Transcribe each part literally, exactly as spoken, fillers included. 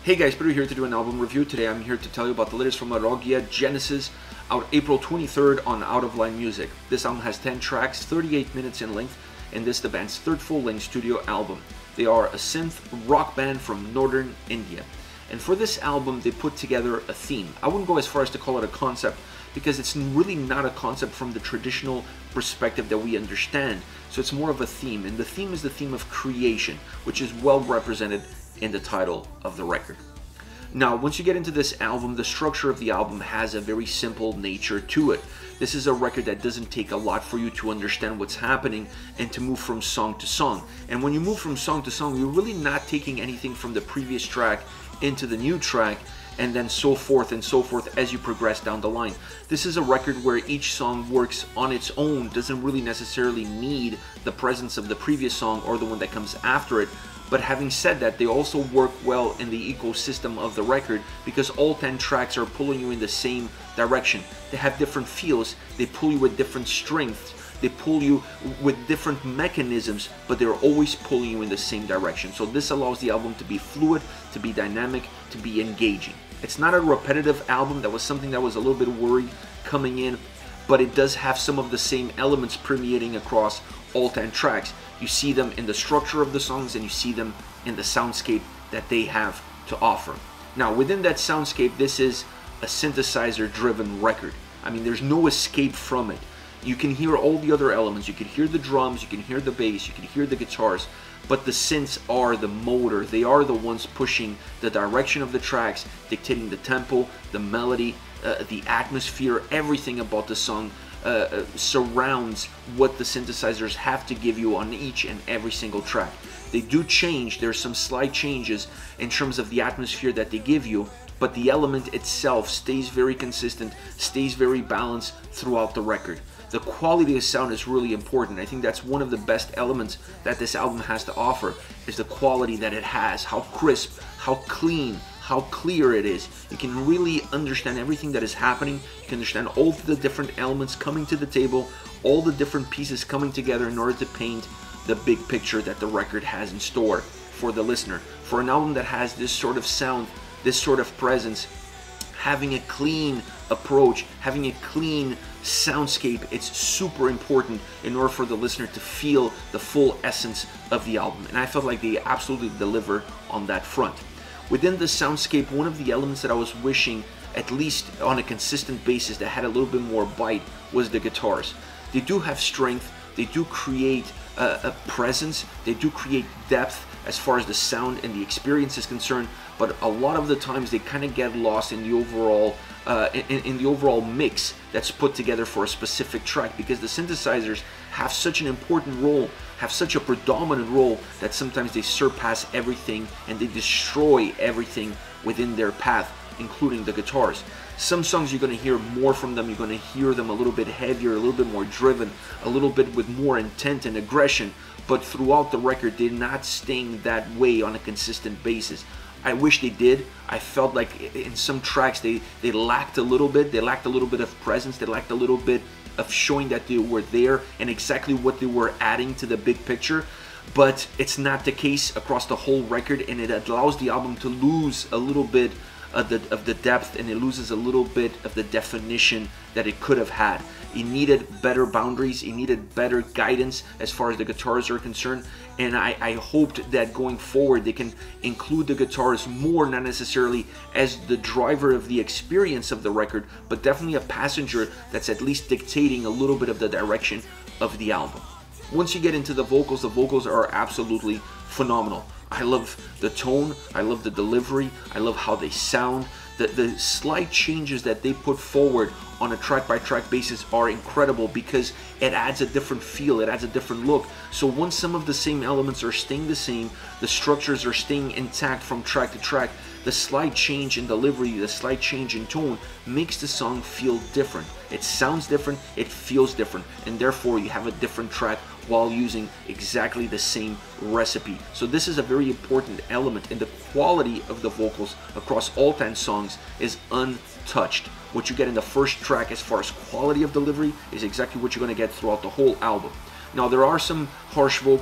Hey guys, Peter here to do an album review. Today I'm here to tell you about the latest from La Rogia, Genesis, out April twenty-third on Out of Line Music. This album has ten tracks, thirty-eight minutes in length, and this is the band's third full-length studio album. They are a synth rock band from northern India. And for this album, they put together a theme. I wouldn't go as far as to call it a concept, because it's really not a concept from the traditional perspective that we understand. So it's more of a theme, and the theme is the theme of creation, which is well represented in the title of the record. Now, once you get into this album, the structure of the album has a very simple nature to it. This is a record that doesn't take a lot for you to understand what's happening and to move from song to song. And when you move from song to song, you're really not taking anything from the previous track into the new track, and then so forth and so forth as you progress down the line. This is a record where each song works on its own, doesn't really necessarily need the presence of the previous song or the one that comes after it. But having said that, they also work well in the ecosystem of the record because all ten tracks are pulling you in the same direction. They have different feels, they pull you with different strengths, they pull you with different mechanisms, but they're always pulling you in the same direction. So this allows the album to be fluid, to be dynamic, to be engaging. It's not a repetitive album. That was something that was a little bit worried coming in, but it does have some of the same elements permeating across all ten tracks. You see them in the structure of the songs, and you see them in the soundscape that they have to offer. Now, within that soundscape, this is a synthesizer-driven record. I mean, there's no escape from it. You can hear all the other elements. You can hear the drums, you can hear the bass, you can hear the guitars, but the synths are the motor. They are the ones pushing the direction of the tracks, dictating the tempo, the melody, uh, the atmosphere. Everything about the song uh, uh, surrounds what the synthesizers have to give you on each and every single track. They do change. There's some slight changes in terms of the atmosphere that they give you, but the element itself stays very consistent, stays very balanced throughout the record. The quality of sound is really important. I think that's one of the best elements that this album has to offer, is the quality that it has, how crisp, how clean, how clear it is. You can really understand everything that is happening. You can understand all the different elements coming to the table, all the different pieces coming together in order to paint the big picture that the record has in store for the listener. For an album that has this sort of sound, this sort of presence, having a clean approach, having a clean soundscape, it's super important in order for the listener to feel the full essence of the album. And I felt like they absolutely deliver on that front. Within the soundscape, one of the elements that I was wishing, at least on a consistent basis, that had a little bit more bite was the guitars. They do have strength, they do create a, a presence, they do create depth as far as the sound and the experience is concerned, but a lot of the times they kind of get lost in the overall uh, in, in the overall mix that's put together for a specific track, because the synthesizers have such an important role, have such a predominant role, that sometimes they surpass everything and they destroy everything within their path, including the guitars. Some songs you're going to hear more from them, you're going to hear them a little bit heavier, a little bit more driven, a little bit with more intent and aggression, but throughout the record they're not staying that way on a consistent basis. I wish they did. I felt like in some tracks they, they lacked a little bit, they lacked a little bit of presence, they lacked a little bit of showing that they were there and exactly what they were adding to the big picture. But it's not the case across the whole record, and it allows the album to lose a little bit of the, of the depth, and it loses a little bit of the definition that it could have had. It needed better boundaries, it needed better guidance as far as the guitars are concerned, and I, I hoped that going forward they can include the guitars more, not necessarily as the driver of the experience of the record, but definitely a passenger that's at least dictating a little bit of the direction of the album. Once you get into the vocals, the vocals are absolutely phenomenal. I love the tone, I love the delivery, I love how they sound. The, the slight changes that they put forward on a track-by-track basis are incredible because it adds a different feel, it adds a different look. So once some of the same elements are staying the same, the structures are staying intact from track to track, the slight change in delivery, the slight change in tone makes the song feel different. It sounds different, it feels different, and therefore you have a different track while using exactly the same recipe. So this is a very important element, and the quality of the vocals across all ten songs is untouched. What you get in the first track as far as quality of delivery is exactly what you're going to get throughout the whole album. Now, there are some harsh vocals,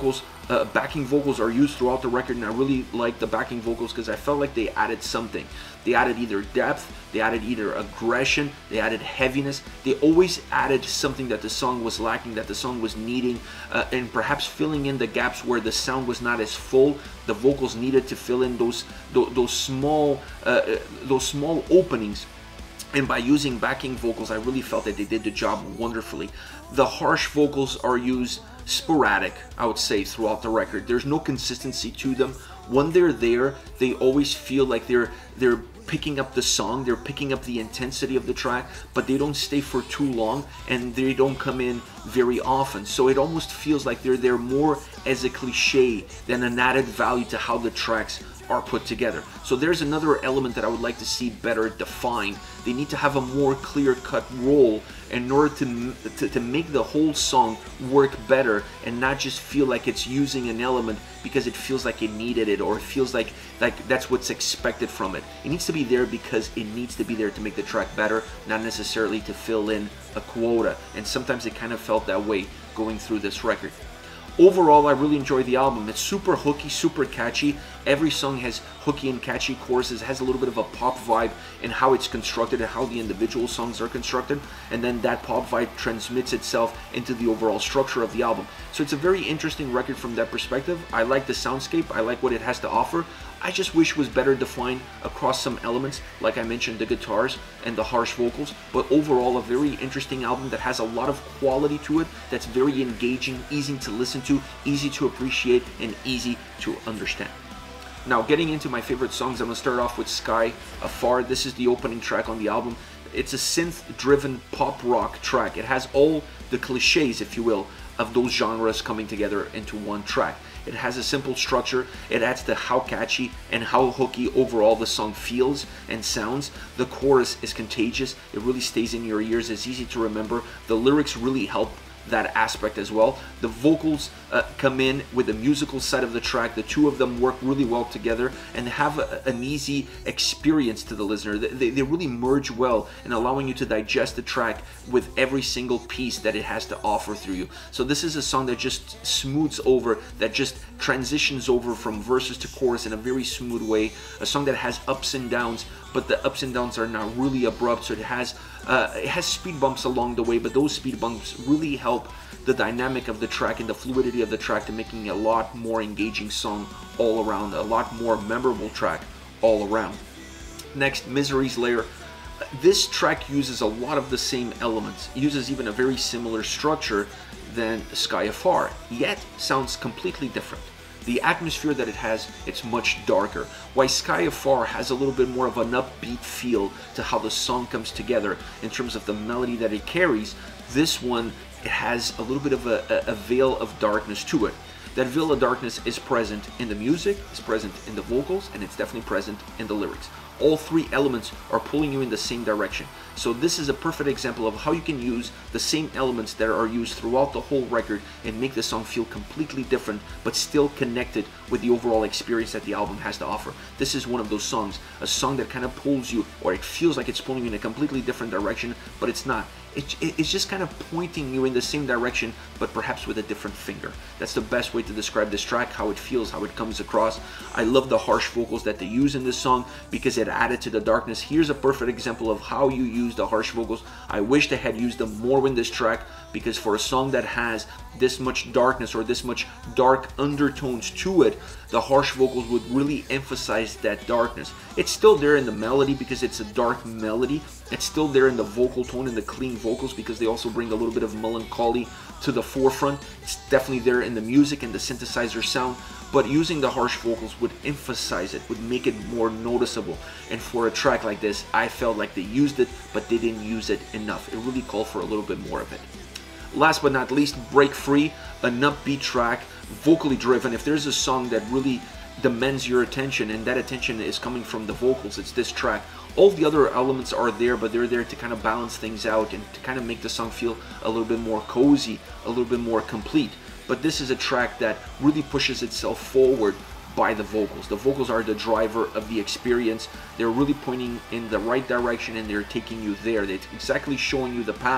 uh, backing vocals are used throughout the record, and I really like the backing vocals because I felt like they added something. They added either depth, they added either aggression, they added heaviness. They always added something that the song was lacking, that the song was needing, uh, and perhaps filling in the gaps where the sound was not as full. The vocals needed to fill in those those, those small uh, those small openings. And by using backing vocals, I really felt that they did the job wonderfully. The harsh vocals are used sporadic, I would say, throughout the record. There's no consistency to them. When they're there, they always feel like they're they're picking up the song, they're picking up the intensity of the track, but they don't stay for too long, and they don't come in very often. So it almost feels like they're there more as a cliche than an added value to how the tracks are put together. So there's another element that I would like to see better defined. They need to have a more clear-cut role in order to, to to make the whole song work better and not just feel like it's using an element because it feels like it needed it, or it feels like like that's what's expected from it. It needs to be there because it needs to be there to make the track better, not necessarily to fill in a quota. And sometimes it kind of felt that way going through this record. Overall, I really enjoyed the album. It's super hooky, super catchy. Every song has hooky and catchy choruses, has a little bit of a pop vibe in how it's constructed and how the individual songs are constructed, and then that pop vibe transmits itself into the overall structure of the album. So it's a very interesting record from that perspective. I like the soundscape, I like what it has to offer. I just wish it was better defined across some elements, like I mentioned, the guitars and the harsh vocals, but overall a very interesting album that has a lot of quality to it, that's very engaging, easy to listen to, easy to appreciate, and easy to understand. Now, getting into my favorite songs, I'm going to start off with Sky Afar. This is the opening track on the album. It's a synth-driven pop rock track. It has all the cliches, if you will, of those genres coming together into one track. It has a simple structure. It adds to how catchy and how hooky overall the song feels and sounds. The chorus is contagious. It really stays in your ears. It's easy to remember. The lyrics really help that aspect as well. The vocals uh, come in with the musical side of the track. The two of them work really well together and have a, an easy experience to the listener. They, they really merge well in allowing you to digest the track with every single piece that it has to offer through you. So this is a song that just smooths over, that just transitions over from verses to chorus in a very smooth way. A song that has ups and downs, but the ups and downs are not really abrupt, so it has uh, it has speed bumps along the way, but those speed bumps really help the dynamic of the track and the fluidity of the track to making a lot more engaging song all around, a lot more memorable track all around. Next, Misery's Lair. This track uses a lot of the same elements, it uses even a very similar structure than Sky Afar, yet sounds completely different. The atmosphere that it has, it's much darker. While Sky Afar has a little bit more of an upbeat feel to how the song comes together in terms of the melody that it carries, this one, it has a little bit of a, a veil of darkness to it. That veil of darkness is present in the music, it's present in the vocals, and it's definitely present in the lyrics. All three elements are pulling you in the same direction. So this is a perfect example of how you can use the same elements that are used throughout the whole record and make the song feel completely different, but still connected with the overall experience that the album has to offer. This is one of those songs, a song that kind of pulls you, or it feels like it's pulling you in a completely different direction, but it's not. It, it's just kind of pointing you in the same direction, but perhaps with a different finger. That's the best way to describe this track, how it feels, how it comes across. I love the harsh vocals that they use in this song because it added to the darkness. Here's a perfect example of how you use the harsh vocals. I wish they had used them more in this track, because for a song that has this much darkness or this much dark undertones to it, the harsh vocals would really emphasize that darkness. It's still there in the melody because it's a dark melody. It's still there in the vocal tone and the clean vocals because they also bring a little bit of melancholy to the forefront. It's definitely there in the music and the synthesizer sound, but using the harsh vocals would emphasize it, would make it more noticeable. And for a track like this, I felt like they used it, but they didn't use it enough. It really called for a little bit more of it. Last but not least, Break Free, an upbeat track, vocally driven. If there's a song that really demands your attention, and that attention is coming from the vocals, it's this track. All the other elements are there, but they're there to kind of balance things out and to kind of make the song feel a little bit more cozy, a little bit more complete. But this is a track that really pushes itself forward by the vocals. The vocals are the driver of the experience. They're really pointing in the right direction and they're taking you there. They're exactly showing you the path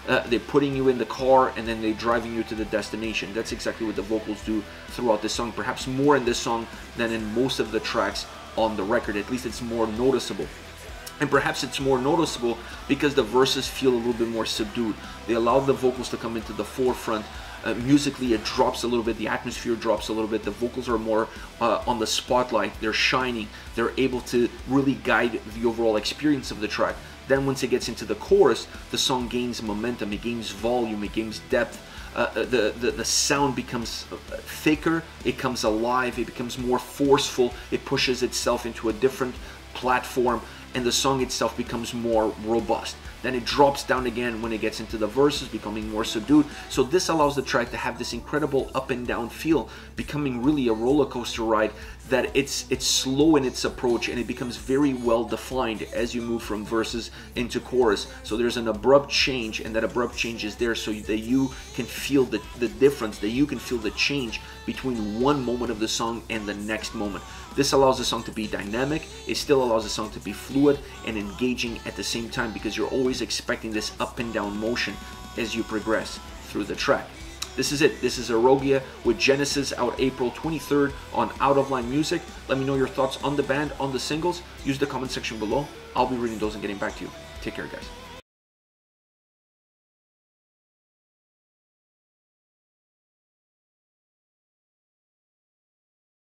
uh, they're putting you in the car and then they're driving you to the destination. That's exactly what the vocals do throughout this song, perhaps more in this song than in most of the tracks on the record. At least it's more noticeable. And perhaps it's more noticeable because the verses feel a little bit more subdued. They allow the vocals to come into the forefront. Uh, musically, it drops a little bit, the atmosphere drops a little bit, the vocals are more uh, on the spotlight, they're shining, they're able to really guide the overall experience of the track. Then once it gets into the chorus, the song gains momentum, it gains volume, it gains depth. Uh, the, the, the sound becomes thicker, it comes alive, it becomes more forceful, it pushes itself into a different platform, and the song itself becomes more robust. Then it drops down again when it gets into the verses, becoming more subdued. So this allows the track to have this incredible up and down feel, becoming really a roller coaster ride, that it's it's slow in its approach and it becomes very well defined as you move from verses into chorus. So there's an abrupt change, and that abrupt change is there so that you can feel the, the difference, that you can feel the change between one moment of the song and the next moment. This allows the song to be dynamic, it still allows the song to be fluid and engaging at the same time, because you're always expecting this up and down motion as you progress through the track. This is it. This is Arogia with Genesis, out April twenty-third on Out of Line Music. Let me know your thoughts on the band, on the singles. Use the comment section below. I'll be reading those and getting back to you. Take care, guys.